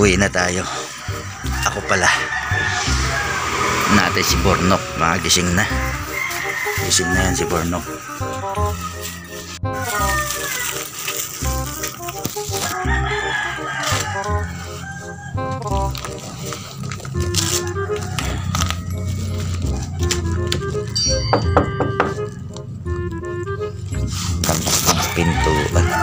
Uwi na tayo. Ako pala. Natin si Bornok. Magising na. Gising na yan si Bornok. Pintuan.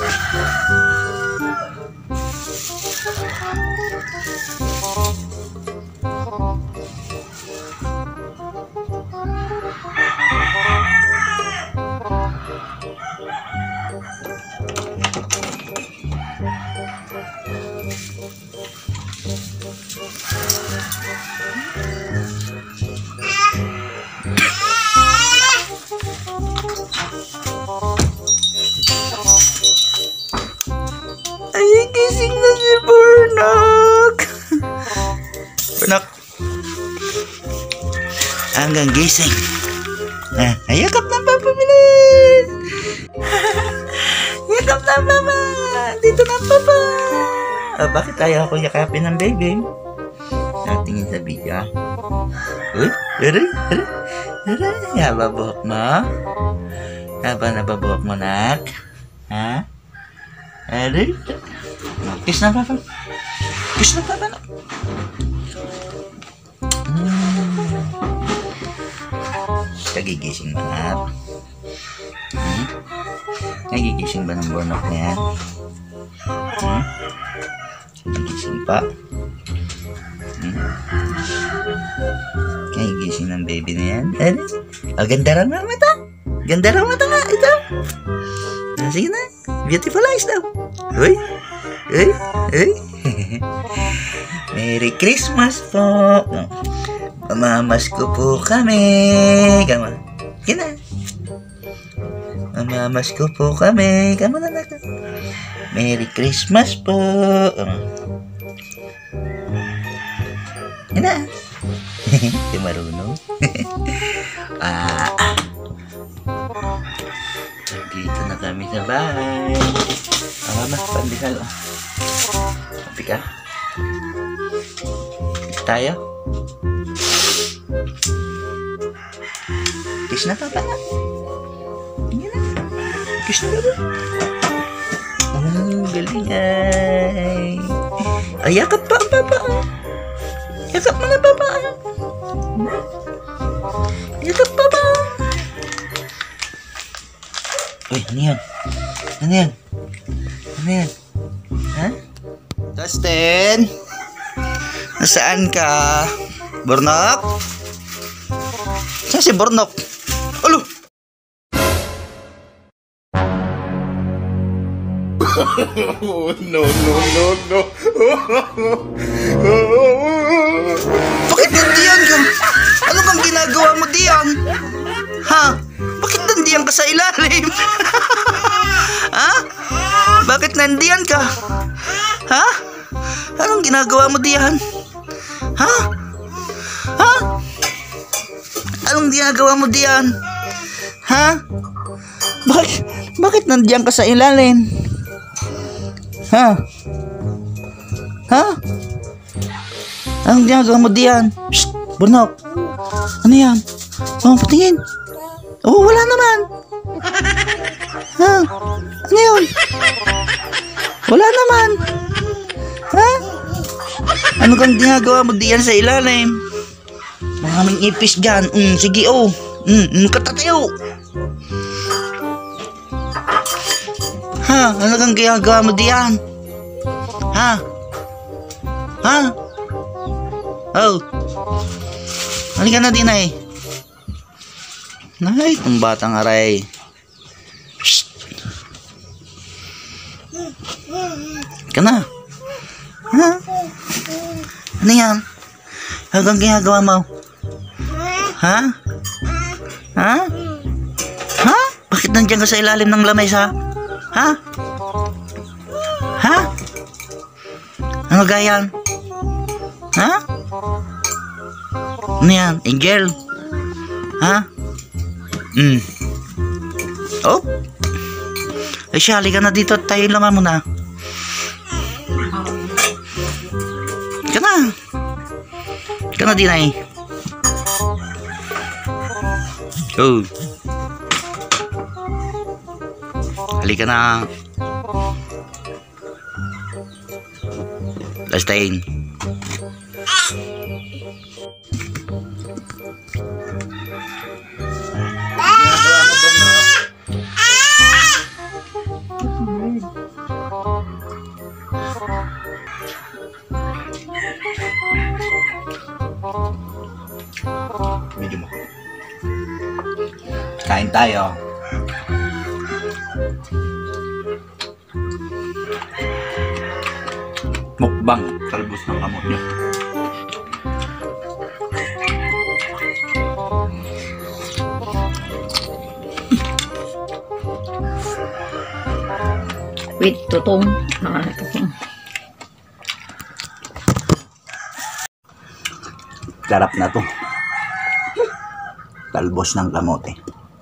Ay, gising na si Bornok. Bornok. Hanggang gising. Ayakap na papa, bilis. Yakap na papa. Dito na papa. Bakit ayaw ako yakapin ng baby? Natingin sa video. Uy, haba buhok mo? Haba na ba buhok mo, nak? Ha? Aray? Kiss na papa. Kiss na papa, nak. Nagigising ba, nak? Nagigising ba ng Bornok na yan? Nagigising pa? Nagigising ng baby na yan? Ganda raw ng mata. Ganda raw mata nga, ito. Sige na. Beautiful eyes daw. Uy. Uy. Uy. Merry Christmas po. Mamamas ko po kami. Kama. Kina. Mamamas ko po kami. Kama na natin. Merry Christmas po. Kina. Di marunong. Dito na kami sa bahay. Mama, pandesal. Kapi ka? Tayo? Kiss na papa na. Kiss na papa. Galing ay. Yakap pa ang papa. Yakap mo na papa. Yakap papa. Uy, ano yan? Ano yan? Ano yan? Ha? Dustin? Nasaan ka? Bornok? Saan si Bornok? Alo! No. Bakit nandiyan ka? Ano bang ginagawa mo diyan? Ha? Bakit nandiyan ka sa ilalim? Ha? Bakit nandiyan ka? Ha? Anong ginagawa mo diyan? Ha? Ha? Anong ginagawa mo diyan? Ha? Bakit nandiyan ka sa ilalim? Ha? Ha? Anong ginagawa mo diyan? Shh! Bornok! Ano yan? Oh, patingin! Oh, wala naman! Ha? Ano yun? Wala naman! Ha? Ano kang ginagawa mo diyan sa ilalim? Maraming ipis dyan. Sige, oh. Katatayo. Ha? Ano kang ginagawa mo diyan? Ha? Ha? Oh. Halika na din ay. Nay, itong batang aray. Shh. Ka na. Ha? Ano yan? Hanggang ginagawa mo? Ha? Ha? Ha? Bakit nandiyan ka sa ilalim ng lamesa? Ha? Ha? Ano gayan? Ha? Ano yan? Angel? Ha? Oh? Ay siya, halika na dito at tayo laman mo na. Ika na. Ika na, Dinay. Oh. Halika na. Last time. Medyo mo. Kain tayo. Mukbang, talbos ng kamot niya. With tutong. Nakakatutong. Sarap na to. Talbos ng kamote.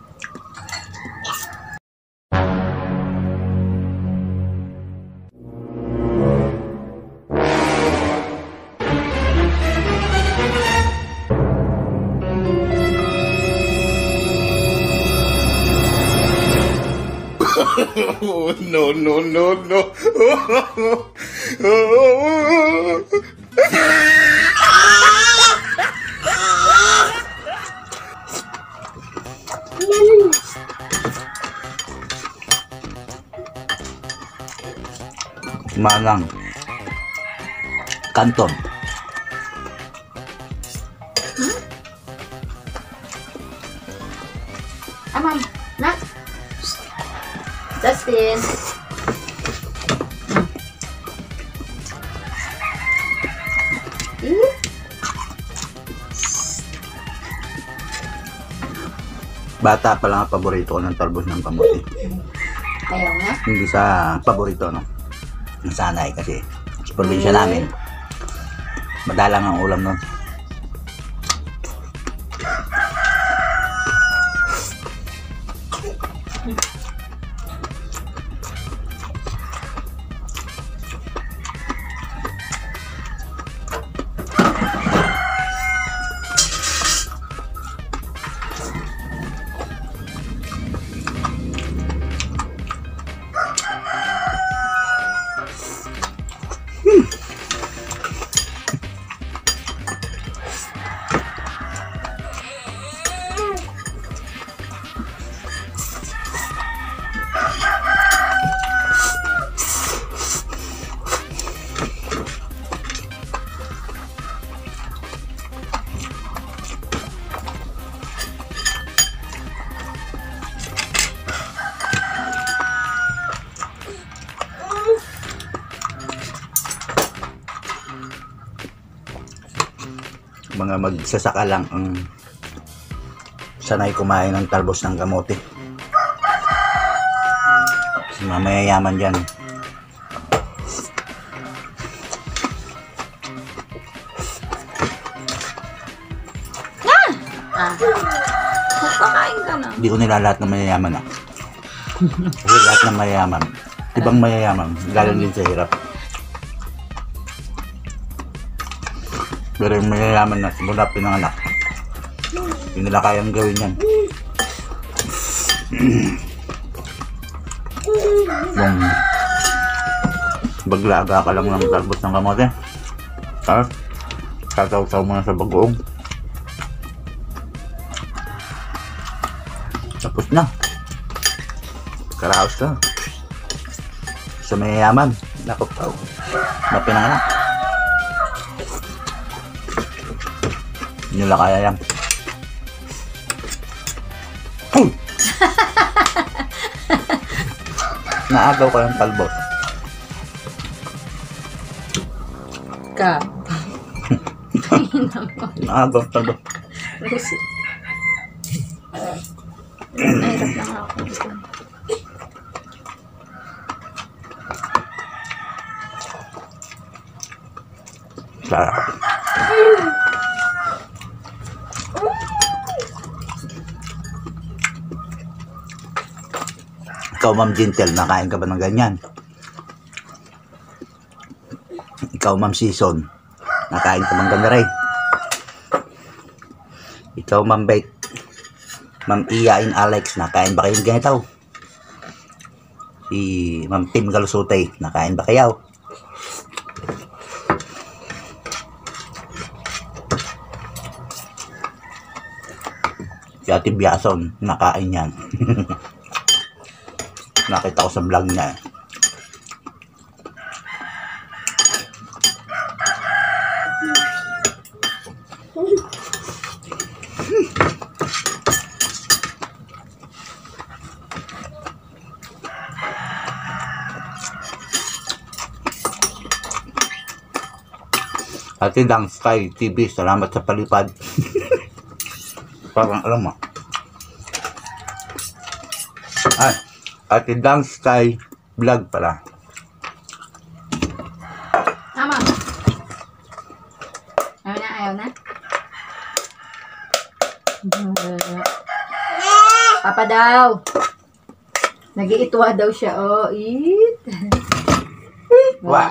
Oh, no, no, no, no. Malang. Kanton. Ma'am. Nak. Justin. Bata pa lang ang paborito ko ng talbos ng kamote. Ayaw na. Hindi sa paborito, no? Nasanay kasi sa probinsya namin, madalang ang ulam nun. Mga magsasaka lang ang sanay kumain ng talbos ng kamote. Kasi mga mayayaman dyan. Magpakain ka na. Hindi ko nilalahat ng mayayaman, ah. Kasi lahat ng mayayaman, ibang mayayaman, galing din sa hirap. Pero yung mayayaman na simula pinanganak, hindi nila kayang gawin yan. Yung baglaga ka lang ng talbos ng kamote, tapos tataw-taw mo na sa bagoong, tapos na, karaos na. Sa mayayaman, nakaptaw na pinanganak, hindi nila kaya yan. Naagaw ko yung talbos. Ka. Naagaw yung talbos. Lucy. Nahirap lang ako. Sarap. Ikaw, Ma'am Jintel, nakain ka ba ng ganyan? Ikaw, Ma'am Season, Nakain ko mang ganda rin. Ikaw, Ma'am Beth. Ma'am Iya in Alex, nakain ba kayong ganito? Si Ma'am Tim Galusutay, nakain ba kayo? Si Ate Biason, nakain yan. Nakita ko sa vlog niya. Ate Dang Sky TV, salamat sa palipad. Parang alam mo. Ay, Ate Dang Sky vlog pala. Tama. Ayaw na. Papa daw. Nag-iitwa daw siya. Oh, eat. Wah.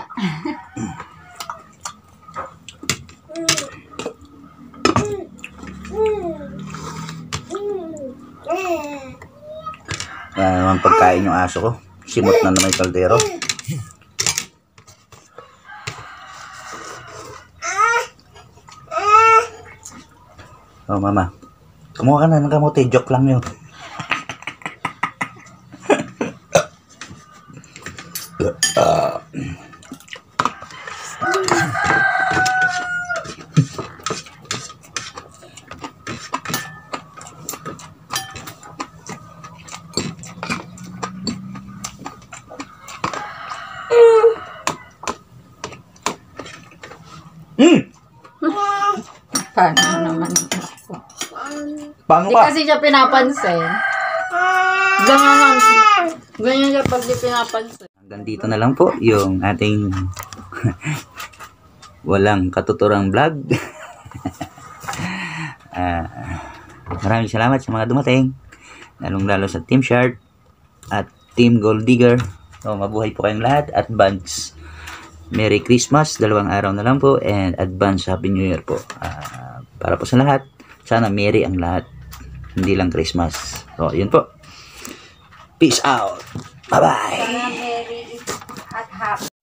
Yan naman pagkain yung aso ko. Simot na naman yung kaldero. Oh, mama. Kumuha ka na ng kamote. Joke lang yun. Paano naman ako? Paano Hindi ba? kasi siya pinapansin. Ganyan siya pag di pinapansin. Hanggang dito na lang po yung ating walang katuturang vlog. Maraming salamat sa mga dumating. Lalong-lalo sa Team Shard at Team Gold Digger. So, mabuhay po kayong lahat. Advance Merry Christmas. 2 araw na lang po. And advance Happy New Year po. Para po sa lahat. Sana Merry ang lahat. Hindi lang Christmas. So, yun po. Peace out. Bye-bye. Merry at happy.